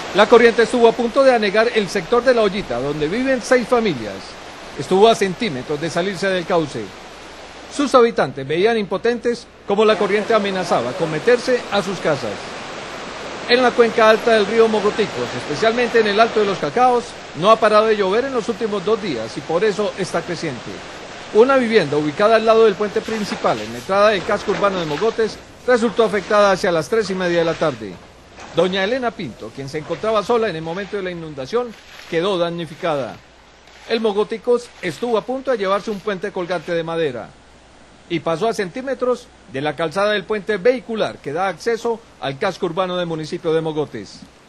La corriente estuvo a punto de anegar el sector de La Ollita, donde viven 6 familias. Estuvo a centímetros de salirse del cauce. Sus habitantes veían impotentes como la corriente amenazaba con meterse a sus casas. En la cuenca alta del río Mogoticos, especialmente en el Alto de los Cacaos, no ha parado de llover en los últimos 2 días y por eso está creciente. Una vivienda ubicada al lado del puente principal en la entrada del casco urbano de Mogotes resultó afectada hacia las 3:30 de la tarde. Doña Elena Pinto, quien se encontraba sola en el momento de la inundación, quedó damnificada. El Mogoticos estuvo a punto de llevarse un puente colgante de madera y pasó a centímetros de la calzada del puente vehicular que da acceso al casco urbano del municipio de Mogotes.